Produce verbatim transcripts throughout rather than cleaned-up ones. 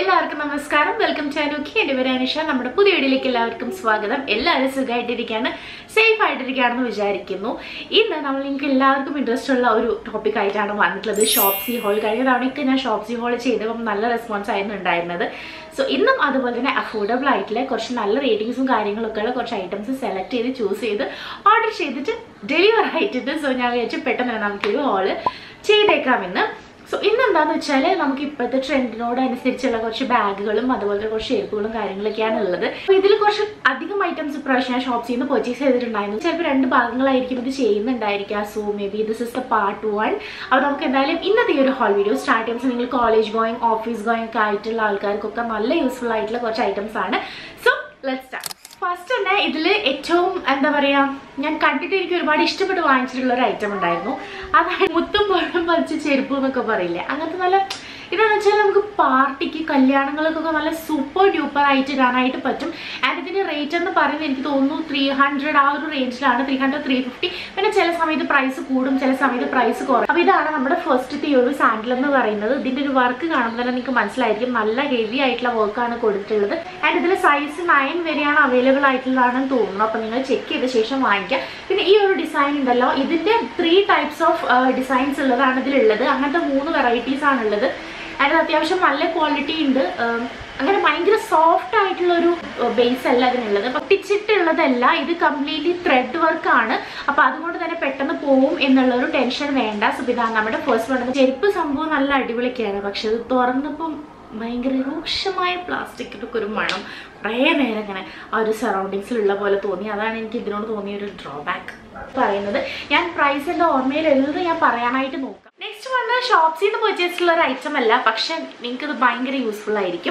എല്ലാവർക്കും നമസ്കാരം. Welcome to Anukki. എൻ്റെ പേര് അനിഷ. നമ്മുടെ പുതിയ വീഡിയോയിലേക്ക് എല്ലാവർക്കും സ്വാഗതം. എല്ലാവരും സുഖമായിട്ടിരിക്കുകയാണ്, സേഫ് ആയിട്ടിരിക്കുകയാണെന്ന് വിചാരിക്കുന്നു. ഇന്ന് നമ്മൾ നിങ്ങൾക്ക് എല്ലാവർക്കും ഇൻട്രസ്റ്റ് ഉള്ള ഒരു ടോപ്പിക് ആയിട്ടാണ് വന്നിട്ടുള്ളത്, ഷോപ്സി ഹോൾ. കഴിഞ്ഞ തവണയൊക്കെ ഞാൻ ഷോപ്സി ഹോൾ ചെയ്തപ്പോൾ നല്ല റെസ്പോൺസ് ആയിരുന്നു ഉണ്ടായിരുന്നത്. സോ ഇന്നും അതുപോലെ തന്നെ അഫോർഡബിൾ ആയിട്ടുള്ള കുറച്ച് നല്ല റേറ്റിംഗ്സും കാര്യങ്ങളൊക്കെ ഉള്ള കുറച്ച് ഐറ്റംസ് സെലക്ട് ചെയ്ത് ചൂസ് ചെയ്ത് ഓർഡർ ചെയ്തിട്ട് ഡെലിവർ ആയിട്ടുണ്ട്. സോ ഞാൻ വിചാരിച്ചു പെട്ടെന്ന് തന്നെ നമുക്കൊരു ഹോള് ചെയ്തേക്കാമെന്ന്. സോ ഇന്നെന്താന്ന് വെച്ചാൽ നമുക്ക് ഇപ്പോഴത്തെ ട്രെൻഡിനോട് അനുസരിച്ചുള്ള കുറച്ച് ബാഗുകളും അതുപോലെ കുറച്ച് ഷേപ്പുകളും കാര്യങ്ങളൊക്കെയാണ് ഉള്ളത്. അപ്പോൾ ഇതിൽ കുറച്ച് അധികം ഐറ്റംസ് ഇപ്രാവശ്യം ഞാൻ ഷോപ്സിൽ നിന്ന് പർച്ചേസ് ചെയ്തിട്ടുണ്ടായിരുന്നു. ചിലപ്പോൾ രണ്ട് ഭാഗങ്ങളായിരിക്കും ഇത് ചെയ്യുന്നുണ്ടായിരിക്കുക. So maybe this is the part one. അപ്പോൾ നമുക്ക് എന്തായാലും ഇന്നത്തെ ഈ ഒരു ഹോൾ വീഡിയോ സ്റ്റാർട്ട് ചെയ്യുമ്പോൾ നിങ്ങൾ കോളേജ് ഗോയിങ്, ഓഫീസ് ഗോയിങ് ഒക്കെ ആയിട്ടുള്ള ആൾക്കാർക്കൊക്കെ നല്ല യൂസ്ഫുൾ ആയിട്ടുള്ള കുറച്ച് ഐറ്റംസ് ആണ്. So let's start. ഫസ്റ്റ് തന്നെ ഇതിൽ ഏറ്റവും എന്താ പറയുക, ഞാൻ കണ്ടിട്ട് എനിക്ക് ഒരുപാട് ഇഷ്ടപ്പെട്ട് വാങ്ങിച്ചിട്ടുള്ള ഒരു ഐറ്റം ഉണ്ടായിരുന്നു. അതായത് മുത്തും പഴം പറിച്ച് ചെരുപ്പ് എന്നൊക്കെ പറയില്ലേ, അങ്ങനത്തെ നല്ല ഇതെന്ന് വെച്ചാൽ നമുക്ക് പാർട്ടിക്ക് കല്യാണങ്ങൾക്കൊക്കെ നല്ല സൂപ്പർ ഡ്യൂപ്പർ ആയിട്ട് ഇടാനായിട്ട് പറ്റും. ആൻഡ് ഇതിൻ്റെ റേറ്റ് എന്ന് പറയുന്നത് എനിക്ക് തോന്നുന്നു ത്രീ ഹൺഡ്രഡ് ആ ഒരു റേഞ്ചിലാണ്, ത്രീ ഹൺഡ്രഡ് ത്രീ ഫിഫ്റ്റി പിന്നെ ചില സമയത്ത് പ്രൈസ് കൂടും, ചില സമയത്ത് പ്രൈസ് കുറയും. അപ്പോൾ ഇതാണ് നമ്മുടെ ഫസ്റ്റത്തെ ഈ ഒരു സാൻഡിൽ എന്ന് പറയുന്നത്. ഇതിൻ്റെ ഒരു വർക്ക് കാണുമ്പോൾ തന്നെ നിങ്ങൾക്ക് മനസ്സിലായിരിക്കും നല്ല ഹെവി ആയിട്ടുള്ള വർക്കാണ് കൊടുത്തിട്ടുള്ളത്. ആൻഡ് ഇതിൽ സൈസ് നയൻ വരെയാണ് അവൈലബിൾ ആയിട്ടുള്ളതാണെന്ന് തോന്നുന്നു. അപ്പോൾ നിങ്ങൾ ചെക്ക് ചെയ്ത ശേഷം വാങ്ങിക്കുക. പിന്നെ ഈ ഒരു ഡിസൈൻ ഉണ്ടല്ലോ, ഇതിൻ്റെ ത്രീ ടൈപ്സ് ഓഫ് ഡിസൈൻസ് ഉള്ളതാണ് ഇതിലുള്ളത്. അങ്ങനത്തെ മൂന്ന് വെറൈറ്റീസ് ആണുള്ളത്. അതിന് അത്യാവശ്യം നല്ല ക്വാളിറ്റി ഉണ്ട്. അങ്ങനെ ഭയങ്കര സോഫ്റ്റ് ആയിട്ടുള്ളൊരു ബേസ് അല്ല അതിനുള്ളത്, പൊട്ടിച്ചിട്ടുള്ളതല്ല. ഇത് കംപ്ലീറ്റ്ലി ത്രെഡ് വർക്കാണ്. അപ്പോൾ അതുകൊണ്ട് തന്നെ പെട്ടെന്ന് പോവും എന്നുള്ളൊരു ടെൻഷൻ വേണ്ട. സോ ഇതാണ് നമ്മുടെ ഫസ്റ്റ് വൺ. ചെരുപ്പ് സംഭവം നല്ല അടിപൊളിയൊക്കെയാണ്, പക്ഷെ ഇത് തുറന്നപ്പം ഭയങ്കര രൂക്ഷമായ പ്ലാസ്റ്റിക്കിനൊക്കെ ഒരു മണം കുറേ നേരം ഇങ്ങനെ ആ ഒരു സറൗണ്ടിങ്സിലുള്ള പോലെ തോന്നി. അതാണ് എനിക്ക് ഇതിനോട് തോന്നിയ ഒരു ഡ്രോബാക്ക് പറയുന്നത്. ഞാൻ പ്രൈസ് എൻ്റെ ഓർമ്മയിൽ എഴുതുന്നത് ഞാൻ പറയാനായിട്ട് നോക്കാം. നെക്സ്റ്റ് വന്ന് ഷോപ്സിൽ നിന്ന് പർച്ചേസ് ഉള്ള ഒരു ഐറ്റം അല്ല, പക്ഷെ നിങ്ങൾക്കിത് ഭയങ്കര യൂസ്ഫുൾ ആയിരിക്കും.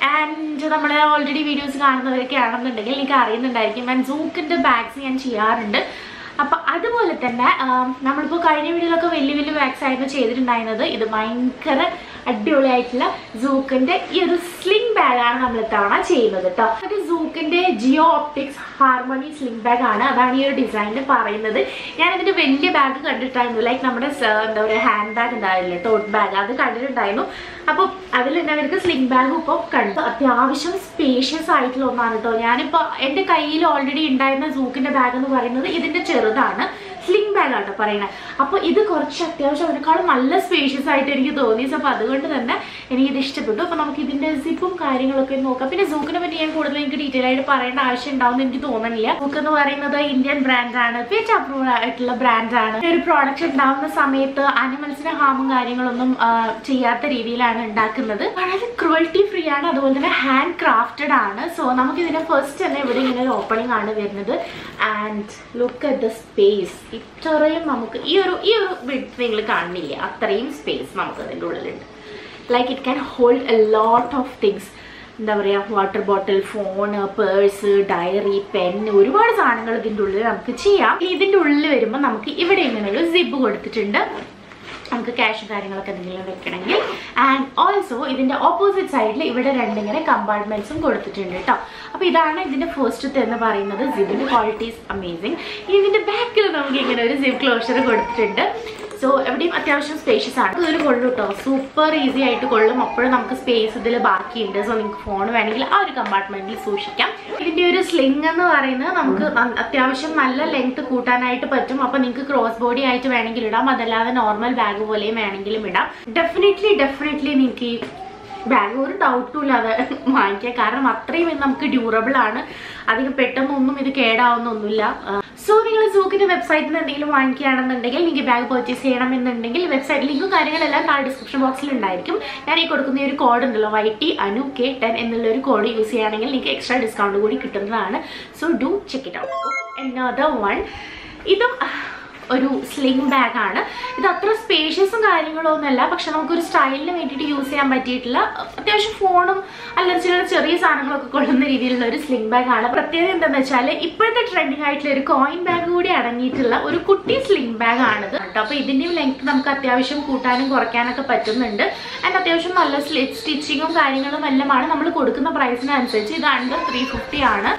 ആൻഡ് നമ്മൾ ഓൾറെഡി വീഡിയോസ് കാണുന്നവരൊക്കെ ആണെന്നുണ്ടെങ്കിൽ നിങ്ങൾക്ക് അറിയുന്നുണ്ടായിരിക്കും, ഞാൻ സൂക്കിൻ്റെ ബാഗ്സ് ഞാൻ ചെയ്യാറുണ്ട്. അപ്പം അതുപോലെ തന്നെ നമ്മളിപ്പോൾ കഴിഞ്ഞ വീഡിയോയിലൊക്കെ വലിയ വലിയ ബാഗ്സ് ആയിരുന്നു ചെയ്തിട്ടുണ്ടായിരുന്നത്. ഇത് ഭയങ്കര അടിപൊളിയായിട്ടുള്ള സൂക്കിൻ്റെ ഈ ഒരു സ്ലിംഗ് ബാഗാണ് നമ്മൾ ഇത്തവണ ചെയ്യുന്നത് കേട്ടോ. അത് സൂക്കിൻ്റെ Geo Optics Harmony sling bag ആണ്. അതാണ് ഈ ഒരു ഡിസൈനിൽ പറയുന്നത്. ഞാൻ ഇതിൻ്റെ വലിയ ബാഗ് കണ്ടിട്ടുണ്ടായിരുന്നു, ലൈക്ക് നമ്മുടെ എന്താ പറയുക ഹാൻഡ് ബാഗ് ഉണ്ടാവില്ലേ, ടോട്ട് ബാഗ്, അത് കണ്ടിട്ടുണ്ടായിരുന്നു. അപ്പോൾ അതിൽ തന്നെ അവർക്ക് സ്ലിംഗ് ബാഗും ഇപ്പോൾ കണ്ടു. അത്യാവശ്യം സ്പേഷ്യസ് ആയിട്ടുള്ള ഒന്നാണ് കേട്ടോ. ഞാനിപ്പോൾ എൻ്റെ കയ്യിൽ ഓൾറെഡി ഉണ്ടായിരുന്ന സൂക്കിൻ്റെ ബാഗ് എന്ന് പറയുന്നത് ഇതിൻ്റെ ചെറുതാണ്, സ്ലിംഗ് ബാഗ് ആട്ടോ പറയണത്. അപ്പോൾ ഇത് കുറച്ച് അത്യാവശ്യം അതിനേക്കാളും നല്ല സ്പേഷ്യസ് ആയിട്ട് എനിക്ക് തോന്നി. സോ അപ്പോൾ അതുകൊണ്ട് തന്നെ എനിക്കിത് ഇഷ്ടപ്പെട്ടു. അപ്പോൾ നമുക്ക് ഇതിൻ്റെ സിപ്പും കാര്യങ്ങളൊക്കെ നോക്കാം. പിന്നെ സൂക്കിനെ പറ്റി ഞാൻ കൂടുതൽ എനിക്ക് ഡീറ്റെയിൽ ആയിട്ട് പറയേണ്ട ആവശ്യം ഉണ്ടാവുമെന്ന് എനിക്ക് തോന്നുന്നില്ല. സൂക്ക് എന്ന് പറയുന്നത് ഇന്ത്യൻ ബ്രാൻഡാണ്, പേറ്റ് അപ്രൂവ്ഡ് ആയിട്ടുള്ള ബ്രാൻഡാണ്. ഒരു പ്രോഡക്റ്റ് ഉണ്ടാകുന്ന സമയത്ത് അനിമൽസിന് ഹാമും കാര്യങ്ങളൊന്നും ചെയ്യാത്ത രീതിയിലാണ് ഉണ്ടാക്കുന്നത്. വളരെ ക്രുവൽറ്റി ഫ്രീ ആണ്, അതുപോലെ തന്നെ ഹാൻഡ് ക്രാഫ്റ്റഡ് ആണ്. സോ നമുക്ക് ഇതിന്റെ ഫസ്റ്റ് തന്നെ ഇവിടെ ഇങ്ങനെ ഒരു ഓപ്പണിംഗ് ആണ് വരുന്നത്. And look at the space. ഇത്രയും നമുക്ക് ഈ ഒരു ഈ ഒരു വിഡ്ത്ത് നിങ്ങൾ കാണുന്നില്ല, അത്രയും സ്പേസ് നമുക്ക് അതിൻ്റെ ഉള്ളിലുണ്ട്. Like it can hold a lot of things. എന്താ പറയുക, water bottle, phone, purse, diary, pen, ഒരുപാട് സാധനങ്ങൾ ഇതിൻ്റെ ഉള്ളിൽ നമുക്ക് ചെയ്യാം. ഇതിൻ്റെ ഉള്ളിൽ വരുമ്പോൾ നമുക്ക് ഇവിടെ ഇങ്ങനെ ഒരു സിബ് കൊടുത്തിട്ടുണ്ട്, നമുക്ക് ക്യാഷ് കാര്യങ്ങളൊക്കെ എന്തെങ്കിലും വെക്കണമെങ്കിൽ. ആൻഡ് ഓൾസോ ഇതിൻ്റെ ഓപ്പോസിറ്റ് സൈഡിൽ ഇവിടെ രണ്ടിങ്ങനെ കമ്പാർട്ട്മെൻറ്റ്സും കൊടുത്തിട്ടുണ്ട് കേട്ടോ. അപ്പോൾ ഇതാണ് ഇതിൻ്റെ ഫസ്റ്റത്തെ എന്ന് പറയുന്നത്. സിബിൻ്റെ ക്വാളിറ്റി ഈസ് അമേസിങ്. ഇതിൻ്റെ ബാക്കിൽ നമുക്ക് ഇങ്ങനെ ഒരു സിബ് ക്ലോഷർ കൊടുത്തിട്ടുണ്ട്. സോ എവിടെയും അത്യാവശ്യം സ്പേഷ്യസ് ആണ്. ഇതിൽ കൊള്ളും കേട്ടോ, സൂപ്പർ ഈസി ആയിട്ട് കൊള്ളും. അപ്പോഴും നമുക്ക് സ്പേസ് ഇതിൽ ബാക്കിയുണ്ട്. സോ നിങ്ങൾക്ക് ഫോൺ വേണമെങ്കിൽ ആ ഒരു കമ്പാർട്ട്മെന്റിൽ സൂക്ഷിക്കാം. ഇതിൻ്റെ ഒരു സ്ലിംഗ് എന്ന് പറയുന്നത് നമുക്ക് അത്യാവശ്യം നല്ല ലെങ്ത് കൂട്ടാനായിട്ട് പറ്റും. അപ്പോൾ നിങ്ങൾക്ക് ക്രോസ് ബോഡി ആയിട്ട് വേണമെങ്കിൽ ഇടാം, അതല്ലാതെ നോർമൽ ബാഗ് പോലെയും വേണമെങ്കിലും ഇടാം. ഡെഫിനറ്റ്ലി ഡെഫിനറ്റ്ലി നിങ്ങൾക്ക് ഈ ബാഗ് ഒരു ഡൗട്ടും ഇല്ലാതെ വാങ്ങിക്കാം, കാരണം അത്രയും ഇത് നമുക്ക് ഡ്യൂറബിൾ ആണ്. അധികം പെട്ടെന്നൊന്നും ഇത് കേടാവുന്നൊന്നുമില്ല. സോ നിങ്ങൾ സൂക്കിൻ്റെ വെബ്സൈറ്റിൽ നിന്ന് എന്തെങ്കിലും വാങ്ങിക്കുകയാണെന്നുണ്ടെങ്കിൽ നിങ്ങൾക്ക് ബാഗ് പർച്ചേസ് ചെയ്യണമെന്നുണ്ടെങ്കിൽ വെബ്സൈറ്റ് ലിങ്കും കാര്യങ്ങളെല്ലാം താഴെ ഡിസ്ക്രിപ്ഷൻ ബോക്സിൽ ഉണ്ടായിരിക്കും. ഞാൻ ഈ കൊടുക്കുന്ന ഒരു കോഡ് ഉണ്ടല്ലോ, Y T Anu K ten എന്നുള്ള ഒരു കോഡ് യൂസ് ചെയ്യുകയാണെങ്കിൽ നിങ്ങൾക്ക് എക്സ്ട്രാ ഡിസ്കൗണ്ട് കൂടി കിട്ടുന്നതാണ്. So do check it out. Another one, ഇതും ഒരു സ്ലിംഗ് ബാഗാണ്. ഇത് അത്ര സ്പേഷ്യസും കാര്യങ്ങളോ ഒന്നുമല്ല, പക്ഷെ നമുക്കൊരു സ്റ്റൈലിന് വേണ്ടിയിട്ട് യൂസ് ചെയ്യാൻ പറ്റിയിട്ടുള്ള അത്യാവശ്യം ഫോണും അല്ലെങ്കിൽ ചില ചെറിയ സാധനങ്ങളൊക്കെ കൊള്ളുന്ന രീതിയിലുള്ള ഒരു സ്ലിംഗ് ബാഗാണ്. പ്രത്യേകത എന്താണെന്ന് വെച്ചാൽ ഇപ്പോഴത്തെ ട്രെൻഡിങ് ആയിട്ടുള്ള ഒരു കോയിൻ ബാഗ് കൂടി അടങ്ങിയിട്ടുള്ള ഒരു കുട്ടി സ്ലിംഗ് ബാഗ് ആണിത് കേട്ടോ. അപ്പോൾ ഇതിൻ്റെയും ലെങ്ത് നമുക്ക് അത്യാവശ്യം കൂട്ടാനും കുറയ്ക്കാനൊക്കെ പറ്റുന്നുണ്ട്. ആൻഡ് അത്യാവശ്യം നല്ല സ്റ്റിച്ചിങ്ങും കാര്യങ്ങളും എല്ലാമാണ്. നമ്മൾ കൊടുക്കുന്ന പ്രൈസിനനുസരിച്ച് ഇത് അണ്ടർ ത്രീ ഫിഫ്റ്റി ആണ്,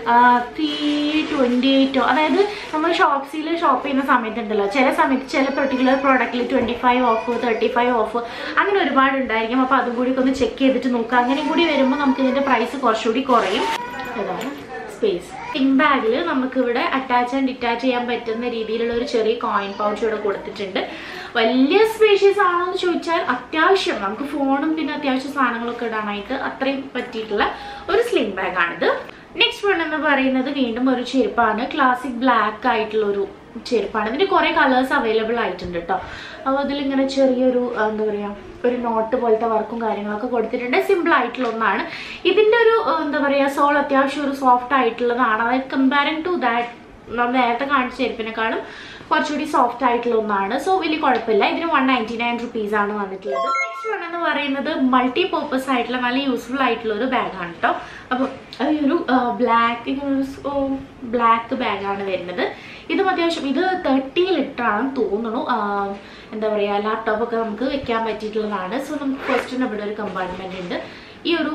ത്രീ ട്വൻറ്റി എയ്റ്റോ. അതായത് നമ്മൾ ഷോപ്സിൽ ഷോപ്പ് ചെയ്യുന്ന സമയത്തുണ്ടല്ലോ, ചില സമയത്ത് ചില പെർട്ടിക്കുലർ പ്രോഡക്റ്റിൽ twenty five off, thirty five off, അങ്ങനെ ഒരുപാട് ഉണ്ടായിരിക്കും. അപ്പോൾ അതും കൂടി ഒന്ന് ചെക്ക് ചെയ്തിട്ട് നോക്കുക. അങ്ങനെ കൂടി വരുമ്പോൾ നമുക്ക് ഇതിന്റെ പ്രൈസ് കുറച്ചുകൂടി കുറയും. അതാണ് സ്പേസ്. സ്ലിംഗ് ബാഗിൽ നമുക്ക് ഇവിടെ അറ്റാച്ച് ആൻഡ് ഡിറ്റാച്ച് ചെയ്യാൻ പറ്റുന്ന രീതിയിലുള്ള ഒരു ചെറിയ കോയിൻ പൗച്ച് ഇവിടെ കൊടുത്തിട്ടുണ്ട്. വലിയ സ്പേഷ്യസ് ആണോ എന്ന് ചോദിച്ചാൽ അത്യാവശ്യം നമുക്ക് ഫോണും പിന്നെ അത്യാവശ്യം സാധനങ്ങളൊക്കെ ഇടാനായിട്ട് അത്രയും പറ്റിയിട്ടുള്ള ഒരു സ്ലിംഗ് ബാഗാണിത്. നെക്സ്റ്റ് വൺ എന്ന് പറയുന്നത് വീണ്ടും ഒരു ചെരുപ്പാണ്. ക്ലാസിക് ബ്ലാക്ക് ആയിട്ടുള്ള ഒരു ചെരുപ്പാണ്. ഇതിന്റെ കുറെ കളേഴ്സ് അവൈലബിൾ ആയിട്ടുണ്ട് കേട്ടോ. അപ്പോൾ അതിലിങ്ങനെ ചെറിയൊരു എന്താ പറയുക ഒരു നോട്ട് പോലത്തെ വർക്കും കാര്യങ്ങളൊക്കെ കൊടുത്തിട്ടുണ്ട്. സിമ്പിൾ ആയിട്ടുള്ള ഒന്നാണ്. ഇതിന്റെ ഒരു എന്താ പറയുക സോൾ അത്യാവശ്യം ഒരു സോഫ്റ്റ് ആയിട്ടുള്ളതാണ്. അതായത് കമ്പാരിങ് ടു ദാറ്റ് നമ്മൾ നേരത്തെ കാണിച്ച ചെരുപ്പിനെക്കാളും കുറച്ചുകൂടി സോഫ്റ്റ് ആയിട്ടുള്ള ഒന്നാണ്. സോ വലിയ കുഴപ്പമില്ല. ഇതിന് വൺ നയൻറ്റി നയൻ റുപ്പീസ് ആണ് വന്നിട്ടുള്ളത്. നെക്സ്റ്റ് വൺ എന്ന് പറയുന്നത് മൾട്ടി പർപ്പസ് ആയിട്ടുള്ള നല്ല യൂസ്ഫുൾ ആയിട്ടുള്ള ഒരു ബാഗാണ് കേട്ടോ. അപ്പോൾ ഈ ഒരു ബ്ലാക്ക് ബ്ലാക്ക് ബാഗാണ് വരുന്നത്. ഇതും അത്യാവശ്യം ഇത് തേർട്ടി ലിറ്റർ ആണെന്ന് തോന്നുന്നു. എന്താ പറയുക ലാപ്ടോപ്പൊക്കെ നമുക്ക് വെക്കാൻ പറ്റിയിട്ടുള്ളതാണ്. സോ നമുക്ക് ഫസ്റ്റിന് ഇവിടെ ഒരു കമ്പാർട്ട്മെന്റ് ഉണ്ട്. ഈ ഒരു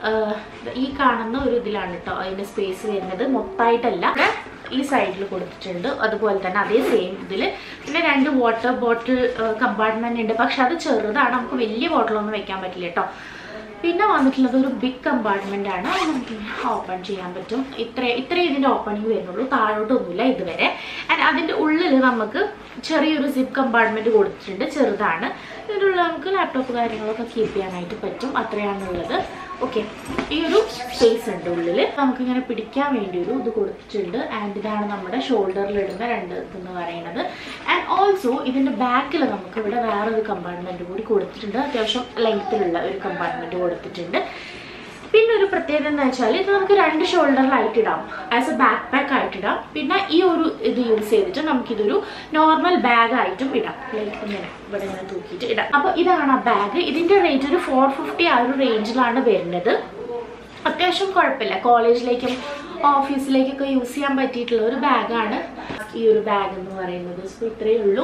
ഈ കാണുന്ന ഒരു ഇതിലാണ് കേട്ടോ അതിന്റെ സ്പേസ് വരുന്നത്. മൊത്തമായിട്ടല്ല, ഈ സൈഡിൽ കൊടുത്തിട്ടുണ്ട്. അതുപോലെ തന്നെ അതേ സെയിം ഇതിൽ പിന്നെ രണ്ട് വാട്ടർ ബോട്ടിൽ കമ്പാർട്ട്മെന്റ് ഉണ്ട്. പക്ഷെ അത് ചെറുതാണ്, നമുക്ക് വലിയ ബോട്ടിലൊന്നും വെക്കാൻ പറ്റില്ല കേട്ടോ. പിന്നെ വന്നിട്ടുള്ളത് ഒരു ബിഗ് കമ്പാർട്ട്മെന്റ് ആണ്. അത് നമുക്ക് ഓപ്പൺ ചെയ്യാൻ പറ്റും. ഇത്ര ഇത്രയും ഇതിന്റെ ഓപ്പണിങ് വരുന്നുള്ളൂ, താഴോട്ടൊന്നുമില്ല ഇതുവരെ. ആൻഡ് അതിന്റെ ഉള്ളിൽ നമുക്ക് ചെറിയൊരു സിപ്പ് കമ്പാർട്ട്മെന്റ് കൊടുത്തിട്ടുണ്ട്, ചെറുതാണ്. ഇതിൻ്റെ ഉള്ളിൽ നമുക്ക് ലാപ്ടോപ്പ് കാര്യങ്ങളൊക്കെ കീപ്പ് ചെയ്യാനായിട്ട് പറ്റും. അത്രയാണുള്ളത്. ഓക്കെ, ഈ ഒരു സ്പേസ് ഉണ്ട് ഉള്ളിൽ. നമുക്കിങ്ങനെ പിടിക്കാൻ വേണ്ടി ഒരു ഇത് കൊടുത്തിട്ടുണ്ട്. ആൻഡ് ഇതാണ് നമ്മുടെ ഷോൾഡറിൽ ഇടുന്ന രണ്ട് ഇതെന്ന് പറയുന്നത്. ആൻഡ് ഓൾസോ ഇതിന്റെ ബാക്കിൽ നമുക്ക് ഇവിടെ വേറൊരു കമ്പാർട്ട്മെന്റ് കൂടി കൊടുത്തിട്ടുണ്ട്. അത്യാവശ്യം ലെങ്ത്തിലുള്ള ഒരു കമ്പാർട്ട്മെന്റ് കൊടുത്തിട്ടുണ്ട്. പിന്നെ ഒരു പ്രത്യേകത എന്താ വെച്ചാൽ ഇത് നമുക്ക് രണ്ട് ഷോൾഡറിലായിട്ട് ഇടാം, ആസ് എ ബാക്ക് പാക്ക് ആയിട്ട് ഇടാം. പിന്നെ ഈ ഒരു ഇത് യൂസ് ചെയ്തിട്ട് നമുക്കിതൊരു നോർമൽ ബാഗ് ആയിട്ടും ഇടാം. ലൈക്ക് ഇങ്ങനെ ഇവിടെ ഇങ്ങനെ തൂക്കിയിട്ട് ഇടാം. അപ്പൊ ഇതാണ് ആ ബാഗ്. ഇതിന്റെ റേറ്റ് ഒരു ഫോർ ഫിഫ്റ്റി ആ ഒരു റേഞ്ചിലാണ് വരുന്നത്. അത്യാവശ്യം കുഴപ്പമില്ല, കോളേജിലേക്കും ഓഫീസിലേക്കൊക്കെ യൂസ് ചെയ്യാൻ പറ്റിയിട്ടുള്ള ഒരു ബാഗാണ് ഈ ഒരു ബാഗ് എന്ന് പറയുന്നത്. സോ ഇത്രയേ ഉള്ളൂ.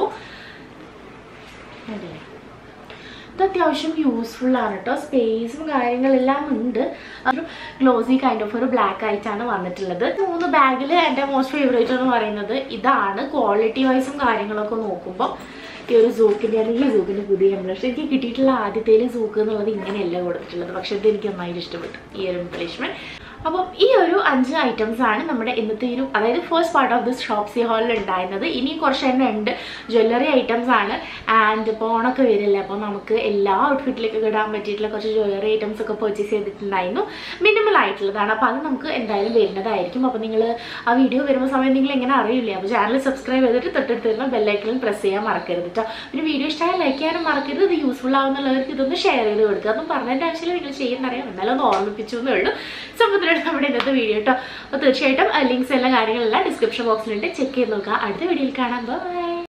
അതെ, ഇത് അത്യാവശ്യം യൂസ്ഫുൾ ആണ് കേട്ടോ. സ്പേസും കാര്യങ്ങളെല്ലാം ഉണ്ട്. ഒരു ഗ്ലോസി കൈൻഡ് ഓഫ് ഒരു ബ്ലാക്ക് ആയിട്ടാണ് വന്നിട്ടുള്ളത്. മൂന്ന് ബാഗിൽ എൻ്റെ മോസ്റ്റ് ഫേവറേറ്റ് എന്ന് പറയുന്നത് ഇതാണ്. ക്വാളിറ്റി വൈസും കാര്യങ്ങളൊക്കെ നോക്കുമ്പോൾ ഈ ഒരു സൂക്കിൻ്റെ അല്ലെങ്കിൽ ഈ സൂക്കിൻ്റെ പുതിയ എംബ്ലഷ് എനിക്ക് കിട്ടിയിട്ടുള്ള ആദ്യത്തേൽ സൂക്ക് എന്നുള്ളത് ഇങ്ങനെയല്ല കൊടുത്തിട്ടുള്ളത്. പക്ഷെ ഇത് എനിക്ക് നന്നായിട്ട് ഇഷ്ടപ്പെട്ടു ഈ ഒരു എംബ്ലിഷ്മെന്റ്. അപ്പം ഈ ഒരു അഞ്ച് ഐറ്റംസ് ആണ് നമ്മുടെ ഇന്നത്തെ ഒരു അതായത് first part of this Shopsy ഹാളിൽ ഉണ്ടായിരുന്നത്. ഇനിയും കുറച്ച് തന്നെ ഉണ്ട്. ജ്വല്ലറി ഐറ്റംസ് ആണ്. ആൻഡ് ഇപ്പോൾ ഓണൊക്കെ വരില്ല, അപ്പോൾ നമുക്ക് എല്ലാ ഔട്ട്ഫിറ്റിലേക്കൊക്കെ ഇടാൻ പറ്റിയിട്ടുള്ള കുറച്ച് ജ്വല്ലറി ഐറ്റംസ് ഒക്കെ പർച്ചേസ് ചെയ്തിട്ടുണ്ടായിരുന്നു. മിനിമൽ ആയിട്ടുള്ളതാണ്. അപ്പോൾ അത് നമുക്ക് എന്തായാലും വരുന്നതായിരിക്കും. അപ്പോൾ നിങ്ങൾ ആ വീഡിയോ വരുന്ന സമയം നിങ്ങൾ എങ്ങനെ അറിയില്ലേ? അപ്പോൾ ചാനൽ സബ്സ്ക്രൈബ് ചെയ്തിട്ട് തൊട്ടടുത്ത് വരുന്ന ബെല്ലൈക്കണിൽ പ്രസ് ചെയ്യാൻ മറക്കരുത് കേട്ടോ. പിന്നെ വീഡിയോ ഇഷ്ടമായി ലൈക്ക് ചെയ്യാനും മറക്കരുത്. ഇത് യൂസ്ഫുൾ ആവുന്നുള്ളവർക്ക് ഇതൊന്ന് ഷെയർ ചെയ്ത് കൊടുക്കുക. അതൊന്നും പറഞ്ഞതിൻ്റെ ആവശ്യമില്ല, നിങ്ങൾ ചെയ്യുന്നറിയാം, എന്നാലും ഒന്ന് ഓർമ്മിപ്പിച്ചു എന്നേ ഉള്ളൂ. സോ നമ്മുടെ ഇന്നത്തെ വീഡിയോ കേട്ടോ. അപ്പോൾ തീർച്ചയായിട്ടും ലിങ്ക്സ് എല്ലാ കാര്യങ്ങളെല്ലാം ഡിസ്ക്രിപ്ഷൻ ബോക്സിലുണ്ട്, ചെക്ക് ചെയ്ത് നോക്കുക. അടുത്ത വീഡിയോയിൽ കാണാം. ബൈ.